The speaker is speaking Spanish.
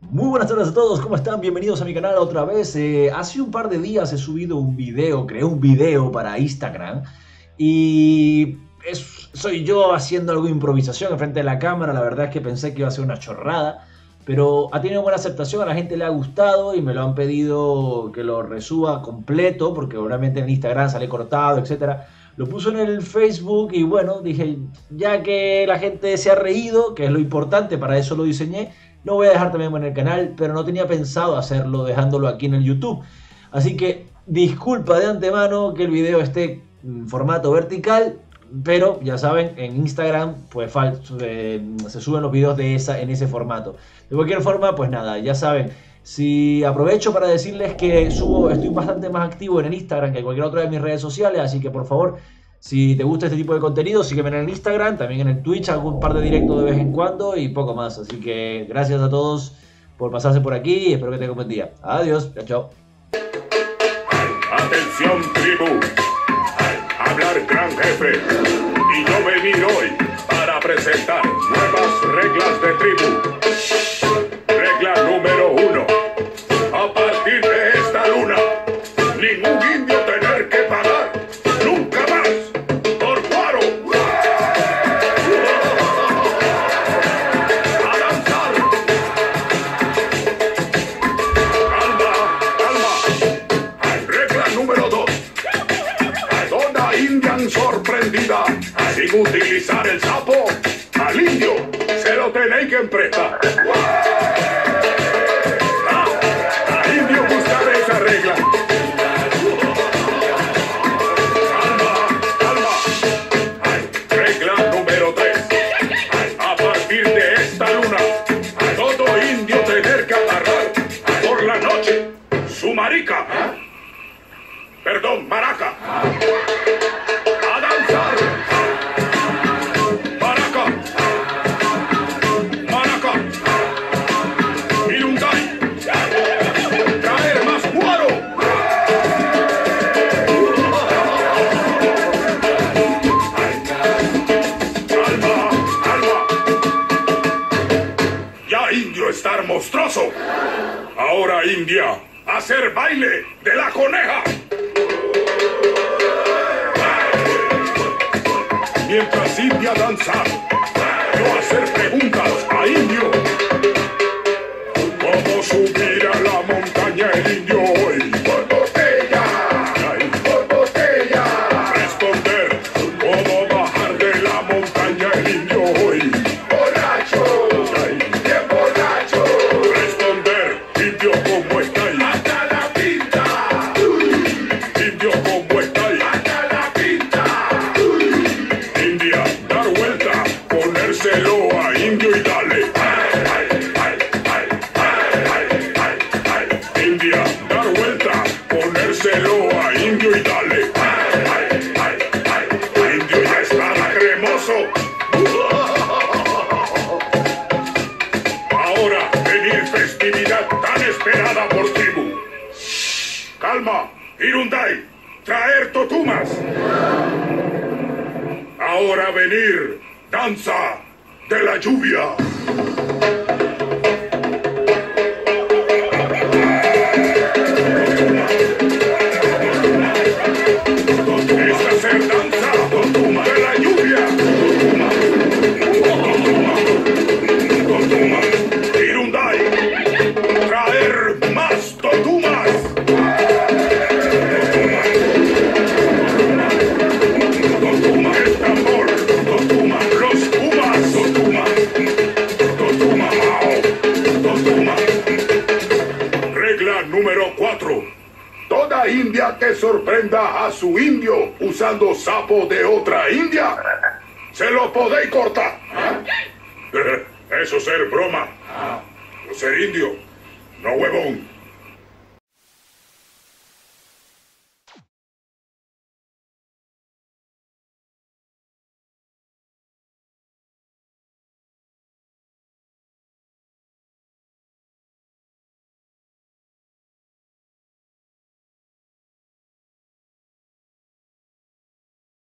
Muy buenas tardes a todos, ¿cómo están? Bienvenidos a mi canal otra vez. Hace un par de días he subido un video, creé un video para Instagram y soy yo haciendo algo de improvisación enfrente de la cámara. La verdad es que pensé que iba a ser una chorrada, pero ha tenido buena aceptación, a la gente le ha gustado y me lo han pedido que lo resuba completo porque obviamente en Instagram sale cortado, etcétera. Lo puso en el Facebook y bueno, dije, ya que la gente se ha reído, que es lo importante, para eso lo diseñé, lo voy a dejar también en el canal, pero no tenía pensado hacerlo dejándolo aquí en el YouTube. Así que disculpa de antemano que el video esté en formato vertical, pero ya saben, en Instagram pues se suben los videos en ese formato. De cualquier forma, pues nada, ya saben. Si aprovecho para decirles que estoy bastante más activo en el Instagram que en cualquier otra de mis redes sociales, así que por favor, si te gusta este tipo de contenido, sígueme en el Instagram, también en el Twitch, algún par de directos de vez en cuando y poco más. Así que gracias a todos por pasarse por aquí y espero que tengan un buen día. Adiós, chao. Atención, tribu. Hablar gran jefe. Y yo venir hoy para presentar nuevas reglas de tribu. Regla número 1. A partir de esta luna, ningún indio tener que pagar nunca más por paro. A danzar. Calma, calma. Regla número 2. Toda india sorprendida, sin utilizar el sapo, al indio se lo tenéis que emprestar. Regla. Calma. Regla número 3. A partir de esta luna, todo indio tener que agarrar por la noche su marica. Perdón, maraca. A danzar. Maraca. Irundai. Traer más cuero. Calma. Ya indio estar monstruoso. Ahora India, hacer baile de la coneja. Mientras India danza, yo hacer preguntas a indio. ¿Cómo subir a la montaña el indio hoy? Por botella. Por botella. Responder. ¿Cómo bajar de la montaña el indio hoy? Borracho. Bien borracho. Responder. Indio, ¿cómo estáis? Hasta la pinta. Indio, ¿cómo estáis? Hasta la pinta. India, dar vuelta. Ponérselo a indio y dale. India, dar vuelta, ponérselo a indio y dale. Indio ya está cremoso. Ahora venir festividad tan esperada por tribu. Calma, Irundai, traer totumas. Ahora venir danza de la lluvia. Es hacer danza de la lluvia. Irundai, traer más totumas. El tambor, los pumas, regla número 4. Toda india que sorprenda a su indio usando sapo de otra india, se lo podéis cortar. Eso ser broma. No ser indio, no huevón.